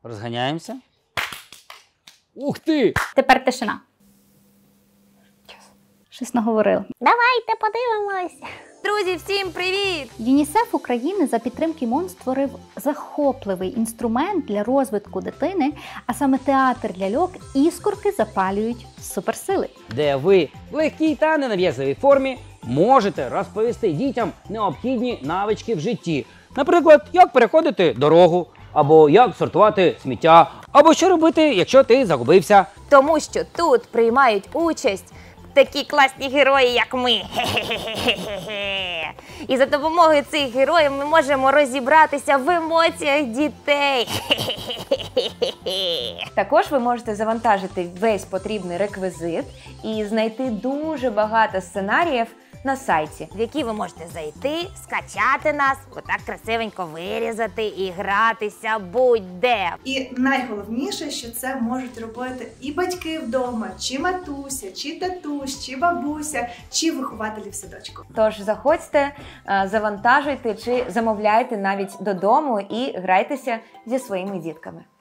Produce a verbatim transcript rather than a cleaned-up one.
Розганяємося. Ух ти! Тепер тишина. Щось наговорила. Давайте подивимось. Друзі, всім привіт! ЮНІСЕФ України за підтримки МОН створив захопливий інструмент для розвитку дитини, а саме театр ляльок «Іскорки запалюють суперсили», де ви в легкій та ненав'язливій формі можете розповісти дітям необхідні навички в житті. Наприклад, як переходити дорогу, або як сортувати сміття, або що робити, якщо ти загубився. Тому що тут приймають участь такі класні герої, як ми. І за допомогою цих героїв ми можемо розібратися в емоціях дітей. Також ви можете завантажити весь потрібний реквізит і знайти дуже багато сценаріїв на сайті, в які ви можете зайти, скачати нас, отак красивенько вирізати і гратися будь-де. І найголовніше, що це можуть робити і батьки вдома, чи матуся, чи татусь, чи бабуся, чи вихователі в садочку. Тож заходьте, завантажуйте чи замовляйте навіть додому і грайтеся зі своїми дітками.